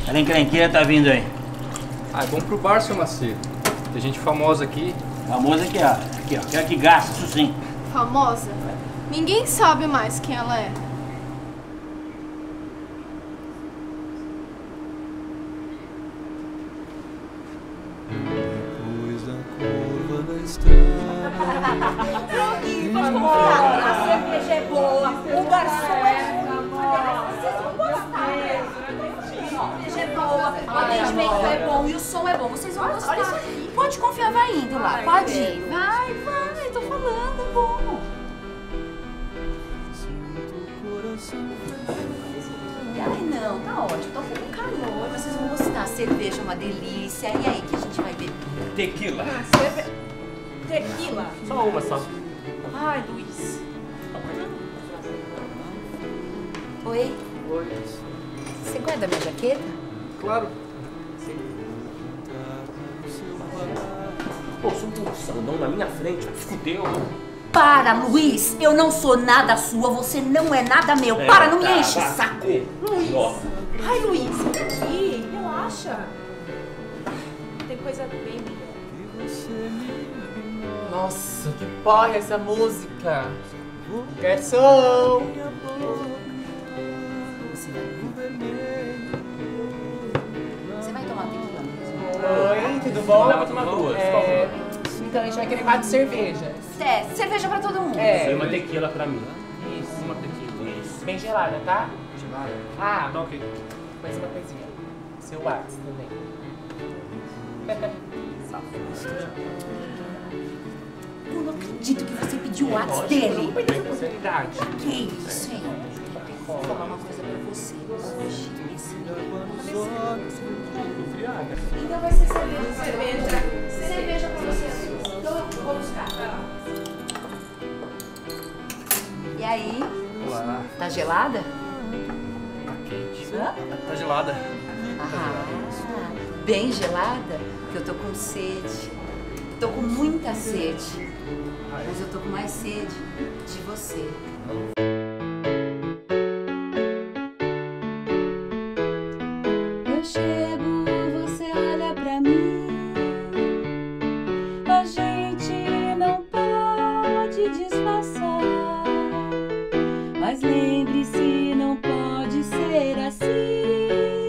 A encrenqueira tá vindo aí. Ah, é bom pro bar, seu Macedo. Tem gente famosa aqui. Famosa aqui, ó. Aqui, ó. Quero que gasta, isso sim. Famosa? Ninguém sabe mais quem ela é. Depois da curva da estrada. Pode confiar, a cerveja é boa, o garçom é bom. Vocês vão gostar. A cerveja é boa, o atendimento é bom e o som é bom. Vocês vão gostar. Olha isso aqui. Pode confiar, vai indo lá. Pode ir. Vai, tô falando, é bom. Ai, não, tá ótimo. Tô com calor, vocês vão gostar. A cerveja é uma delícia. E aí, que a gente vai beber? Tequila. Tequila. Só uma, só. Ai, Luiz. Oi? Oi. Você guarda minha jaqueta? Claro. Pô, sou um sandão na minha frente, fudeu. Para, Luiz! Eu não sou nada sua, você não é nada meu. Para, não me enche o saco! Luiz! Ai, Luiz, senta aqui. Relaxa. Tem coisa bem melhor. Nossa, que porra é essa música? Garçom! Você vai tomar tequila mesmo? Oi, tudo bom? Leva tomar duas, por favor. Então a gente vai querer 4 cervejas. É, cerveja pra todo mundo. Isso, uma tequila pra mim. Isso. Uma tequila, isso. Bem gelada, tá? Gelada? Ah, Tá ok. mais uma coisinha. Seu WhatsApp também. Eu não acredito que você pediu o WhatsApp dele. Responsabilidade. Que isso, hein? Vou falar uma coisa pra você. Hoje, esse então vai ser cerveja. Cerveja pra você. Então eu vou buscar. E aí? Olá. Tá gelada? Tá quente. Hã? Tá gelada. Ah, bem gelada? Porque eu tô com sede. Tô com muita sede. Mas eu tô com mais sede de você. Eu chego, você olha pra mim. A gente não pode disfarçar. Mas lembre-se, não pode ser assim.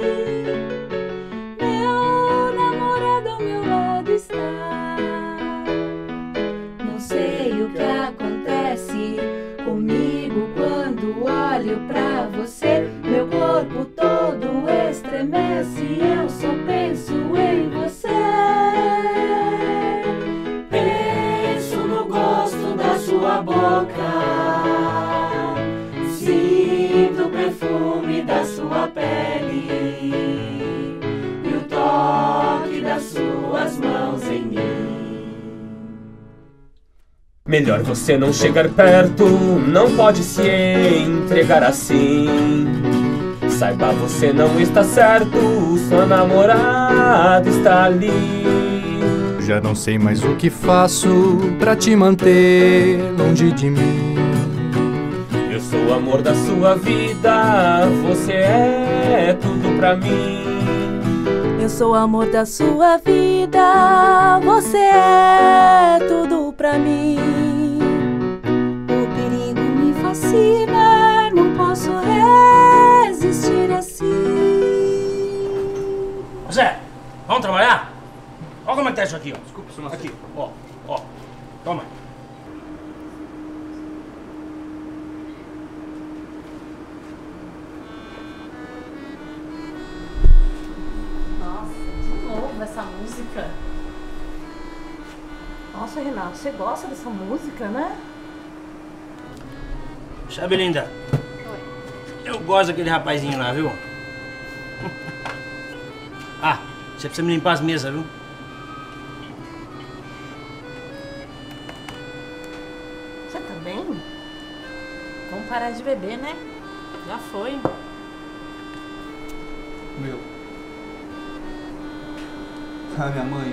Meu namorado ao meu lado está. Não sei o que acontece comigo quando olho pra você. Meu corpo todo estremece, eu só penso em você. Penso no gosto da sua boca, sinto o perfume da sua pele e o toque das suas mãos em mim. Melhor você não chegar perto, não pode se entregar assim. Saiba, você não está certo, sua namorada está ali. Já não sei mais o que faço pra te manter longe de mim. Eu sou o amor da sua vida, você é tudo pra mim. Eu sou o amor da sua vida, você é tudo pra mim. O perigo me fascina, não posso resistir assim. Zé, vamos trabalhar? Olha como é que tá isso aqui, ó. Desculpa, seu Macedo. Aqui, ó. Toma. Nossa, de novo essa música. Nossa, Renato, você gosta dessa música, né? Sabe, linda? Eu gosto daquele rapazinho lá, viu? Ah, você precisa me limpar as mesas, viu? Você tá bem? Vamos parar de beber, né? Já foi. Meu. Minha mãe.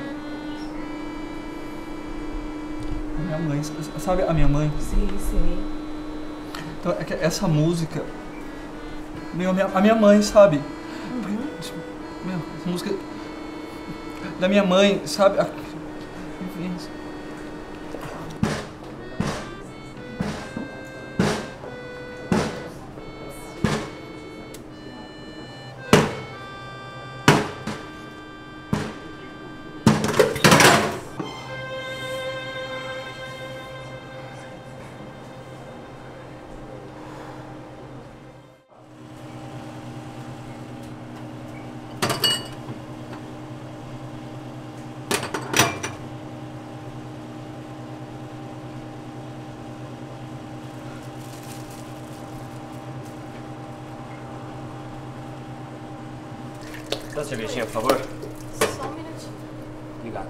Minha mãe, sabe a minha mãe? Sim, sim. Então, é que essa música. A minha mãe, sabe? Meu, essa música da minha mãe, sabe? Dá uma cervejinha, por favor? Só um minutinho. Obrigado.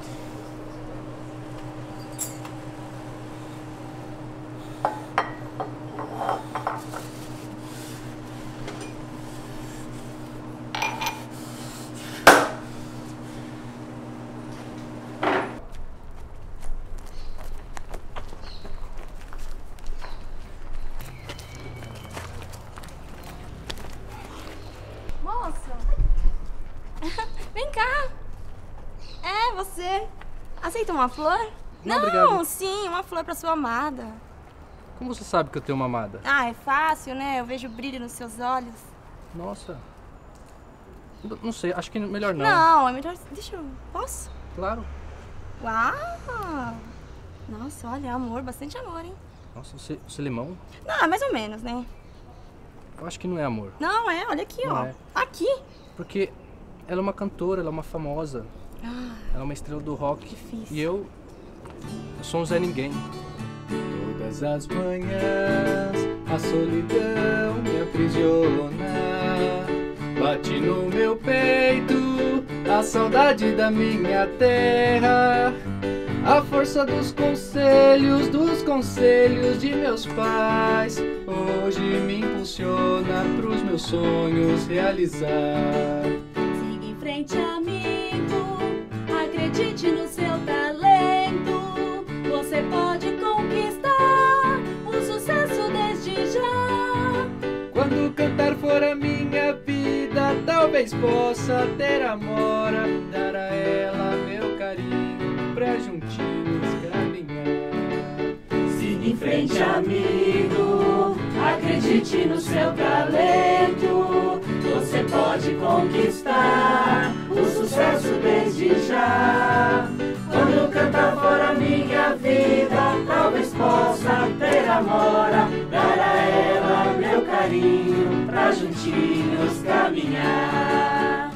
Vem cá. É, você. Aceita uma flor? Não, obrigado. Sim, uma flor pra sua amada. Como você sabe que eu tenho uma amada? Ah, é fácil, né? Eu vejo brilho nos seus olhos. Nossa. Não sei, acho que melhor não. Não, é melhor... Deixa eu... Posso? Claro. Uau! Nossa, olha, amor, bastante amor, hein? Nossa, você limão? Não, mais ou menos, né? Eu acho que não é amor. Não, olha aqui, Não ó. é. Aqui. Porque ela é uma cantora, ela é uma famosa. Ela é uma estrela do rock. Difícil. E eu sou um Zé Ninguém. Todas as manhãs a solidão me aprisiona. Bate no meu peito a saudade da minha terra. A força dos conselhos de meus pais hoje me impulsiona pros meus sonhos realizar. Siga em frente, amigo, acredite no seu talento. Você pode conquistar o sucesso desde já. Quando cantar for a minha vida, talvez possa ter amora, dar a ela meu carinho pra juntinhos caminhar. Siga em frente, amigo, acredite no seu talento. Você pode conquistar o sucesso desde já. Quando cantar for a minha vida, talvez possa ter amora, dar a ela meu carinho pra juntinhos caminhar.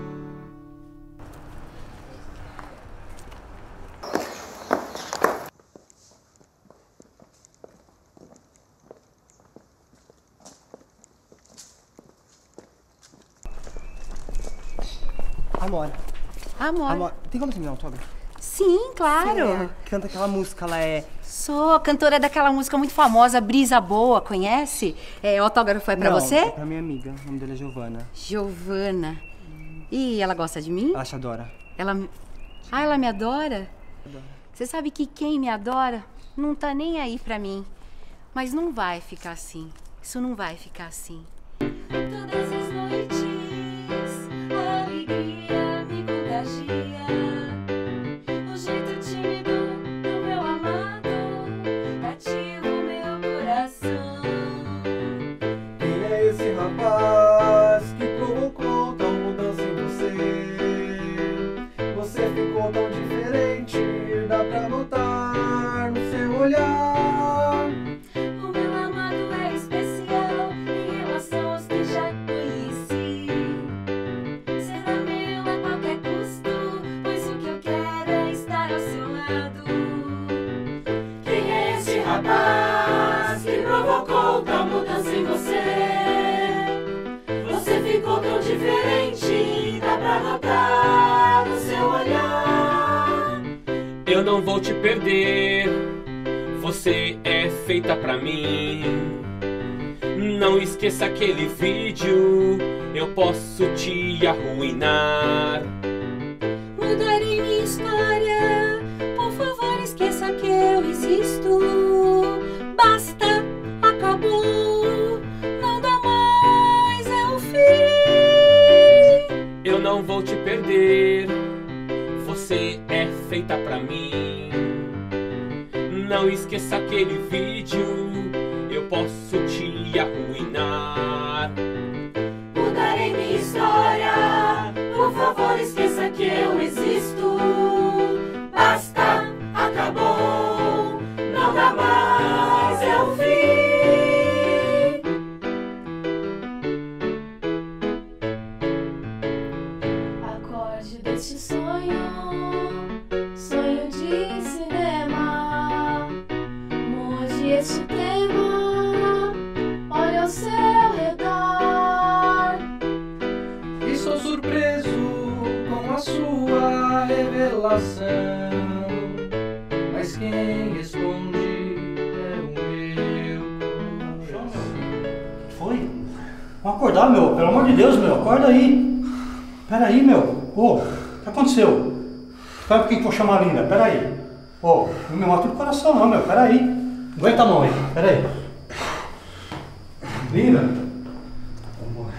Amora. Amor. Tem como você me dar um autógrafo? Sim, claro. Canta aquela música, ela é... Sou cantora daquela música muito famosa, Brisa Boa, conhece? O autógrafo é pra Não, você? é pra minha amiga. O nome dela é Giovana. Giovana. E ela gosta de mim? Ela te adora. Ela me adora? Você sabe que quem me adora não tá nem aí pra mim. Mas não vai ficar assim. Isso não vai ficar assim. Todas as noites a alegria me contagia. O jeito tímido do meu amado cativa o meu coração. Quem é esse rapaz que provocou tal mudança em você? Você ficou tão diferente, dá pra notar no seu olhar. O meu amado é especial em relação aos que já conheci. Será meu a qualquer custo, pois o que eu quero é estar ao seu lado. Quem é esse rapaz que provocou tal mudança em você? Você ficou tão diferente, dá pra notar no seu olhar. Eu não vou te perder, você é feita pra mim. Não esqueça aquele vídeo, eu posso te arruinar. Mudarei minha história, por favor esqueça que eu existo. Basta, acabou, não dá mais, é o fim. Eu não vou Não esqueça aquele vídeo, eu posso te arruinar. Mudarei minha história, por favor esqueça que eu existo. Basta, acabou, não dá mais, é o fim. Acorde deste sonho, sonho de cinema. Mude este tema, olha ao seu redor. Estou surpreso com a sua revelação, mas quem responde é o meu coração. Foi? Vamos acordar, meu. Pelo amor de Deus, meu. Acorda aí. Pera aí, meu. Ô, o que aconteceu? Espera um pouquinho que eu vou chamar a Linda. Pera aí. Ô, não me mata do coração não, meu. Pera aí. Aguenta a mão aí. Pera aí. Linda. Amor.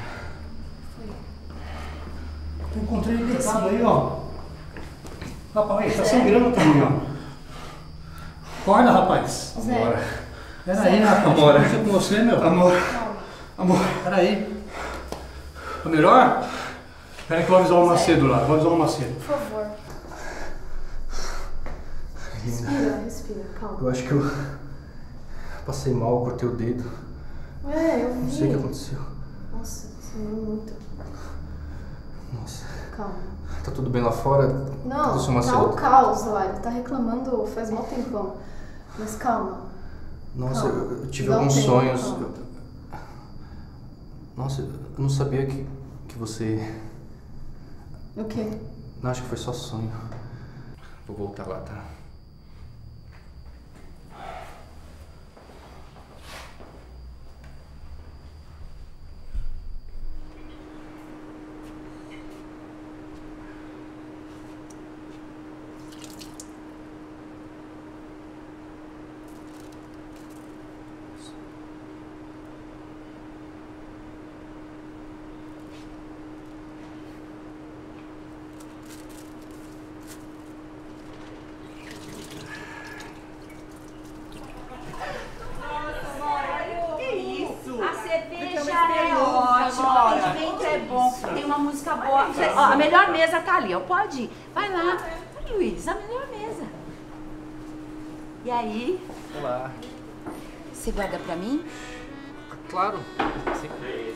Eu encontrei ele deitado aí, ó. Rapaz, tá sangrando também, ó. Acorda, rapaz. Amor. Pera aí, rapaz. Amor. O que aconteceu com você, meu? Amor. Amor. Pera aí. Tá melhor? Espera que eu vou avisar o Macedo lá, vou avisar o Macedo. Por favor. Respira, respira, calma. Eu acho que eu passei mal, cortei o dedo. É, eu vi. Não sei o que aconteceu. Nossa, sangrou muito. Nossa. Calma. Tá tudo bem lá fora? Não, Cadê o seu tá Macedo? um caos lá. Ele tá reclamando faz mó tempão. Mas calma. Nossa, Calma. eu tive Dá um alguns tempo, sonhos. calma. Nossa, eu não sabia que você... O quê? Não, acho que foi só sonho. Vou voltar lá, tá? Tem uma música boa. Ó, a melhor mesa tá ali, ó. Pode ir. Vai lá. Ai, Luiz, a melhor mesa. E aí? Olá. Você guarda pra mim? Claro. Sim.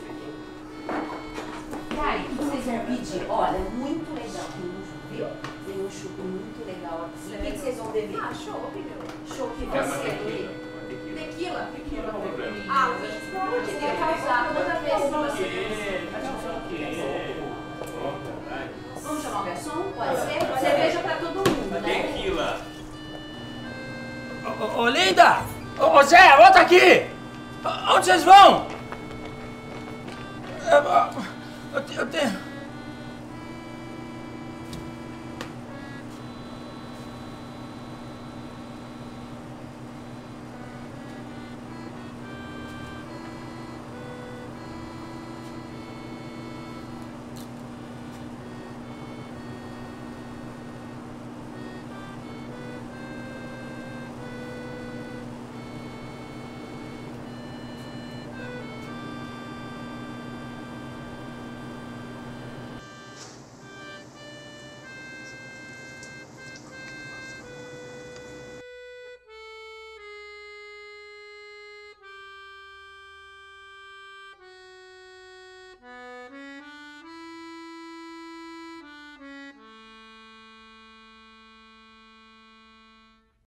E aí, o que vocês vão pedir? Olha, muito legal. Viu? Tem um chopp muito legal aqui. O que vocês vão beber? Ah, chopp. Chopp você. Tequila? Tequila. Ah, Luiz, pelo amor de Deus, causar toda vez que você... Vamos chamar o garçom? Pode ser? Cerveja pra todo mundo, né? Tequila. Ô, Linda! Ô, Zé, volta aqui! Onde vocês vão? Eu tenho...